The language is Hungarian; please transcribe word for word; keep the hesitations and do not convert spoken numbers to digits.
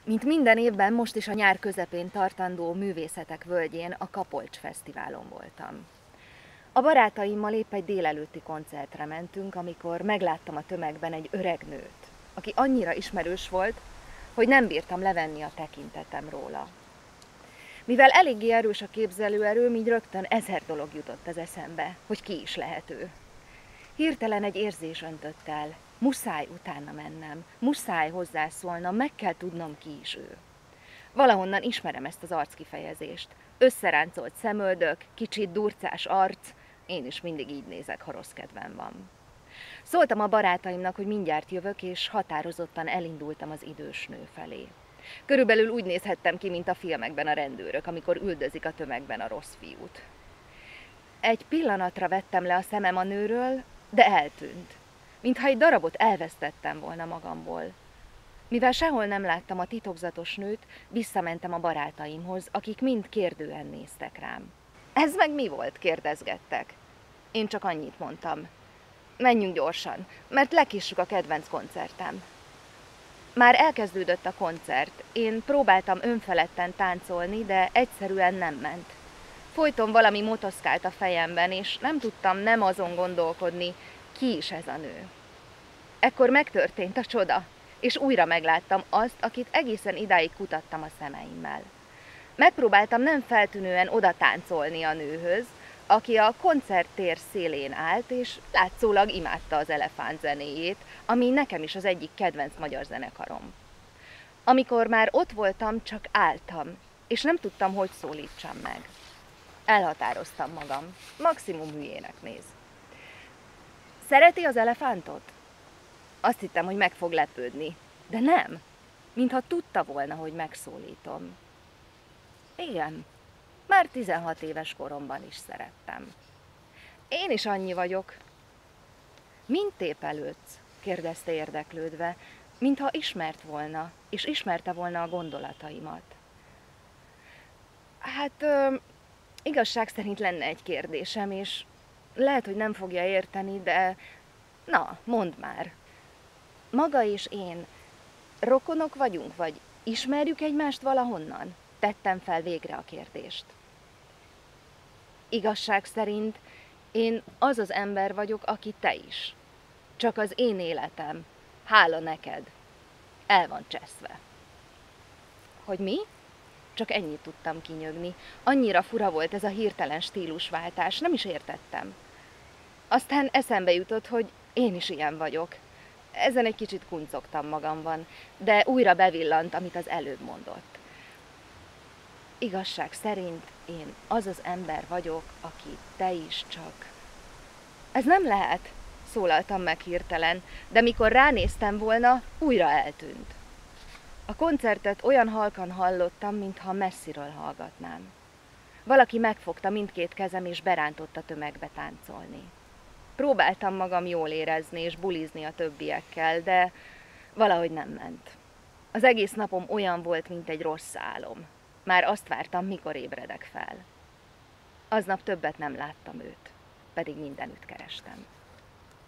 Mint minden évben, most is a nyár közepén tartandó Művészetek Völgyén, a Kapolcs Fesztiválon voltam. A barátaimmal épp egy délelőtti koncertre mentünk, amikor megláttam a tömegben egy öreg nőt, aki annyira ismerős volt, hogy nem bírtam levenni a tekintetem róla. Mivel eléggé erős a képzelőerőm, így rögtön ezer dolog jutott az eszembe, hogy ki is lehet ő. Hirtelen egy érzés öntött el. Muszáj utána mennem, muszáj hozzászólnom, meg kell tudnom, ki is ő. Valahonnan ismerem ezt az arckifejezést. Összeráncolt szemöldök, kicsit durcás arc, én is mindig így nézek, ha rossz kedvem van. Szóltam a barátaimnak, hogy mindjárt jövök, és határozottan elindultam az idős nő felé. Körülbelül úgy nézhettem ki, mint a filmekben a rendőrök, amikor üldözik a tömegben a rossz fiút. Egy pillanatra vettem le a szemem a nőről, de eltűnt. Mintha egy darabot elvesztettem volna magamból. Mivel sehol nem láttam a titokzatos nőt, visszamentem a barátaimhoz, akik mind kérdően néztek rám. Ez meg mi volt? Kérdezgettek. Én csak annyit mondtam. Menjünk gyorsan, mert lekissük a kedvenc koncertem. Már elkezdődött a koncert, én próbáltam önfeledten táncolni, de egyszerűen nem ment. Folyton valami motoszkált a fejemben, és nem tudtam nem azon gondolkodni, ki is ez a nő. Ekkor megtörtént a csoda, és újra megláttam azt, akit egészen idáig kutattam a szemeimmel. Megpróbáltam nem feltűnően oda táncolni a nőhöz, aki a koncerttér szélén állt, és látszólag imádta az Elefánt zenéjét, ami nekem is az egyik kedvenc magyar zenekarom. Amikor már ott voltam, csak álltam, és nem tudtam, hogy szólítsam meg. Elhatároztam magam, maximum hülyének néz. Szereti az elefántot? Azt hittem, hogy meg fog lepődni, de nem, mintha tudta volna, hogy megszólítom. Igen, már tizenhat éves koromban is szerettem. Én is annyi vagyok. Mint tépelődsz? Kérdezte érdeklődve, mintha ismert volna, és ismerte volna a gondolataimat. Hát, ö, igazság szerint lenne egy kérdésem, és lehet, hogy nem fogja érteni, de na, mondd már. Maga és én rokonok vagyunk, vagy ismerjük egymást valahonnan? Tettem fel végre a kérdést. Igazság szerint én az az ember vagyok, aki te is. Csak az én életem, hála neked, el van cseszve. Hogy mi? Csak ennyit tudtam kinyögni. Annyira fura volt ez a hirtelen stílusváltás, nem is értettem. Aztán eszembe jutott, hogy én is ilyen vagyok. Ezen egy kicsit kuncogtam magamban, de újra bevillant, amit az előbb mondott. Igazság szerint én az az ember vagyok, aki te is csak. Ez nem lehet, szólaltam meg hirtelen, de mikor ránéztem volna, újra eltűnt. A koncertet olyan halkan hallottam, mintha messziről hallgatnám. Valaki megfogta mindkét kezem és berántott a tömegbe táncolni. Próbáltam magam jól érezni és bulizni a többiekkel, de valahogy nem ment. Az egész napom olyan volt, mint egy rossz álom. Már azt vártam, mikor ébredek fel. Aznap többet nem láttam őt, pedig mindenütt kerestem.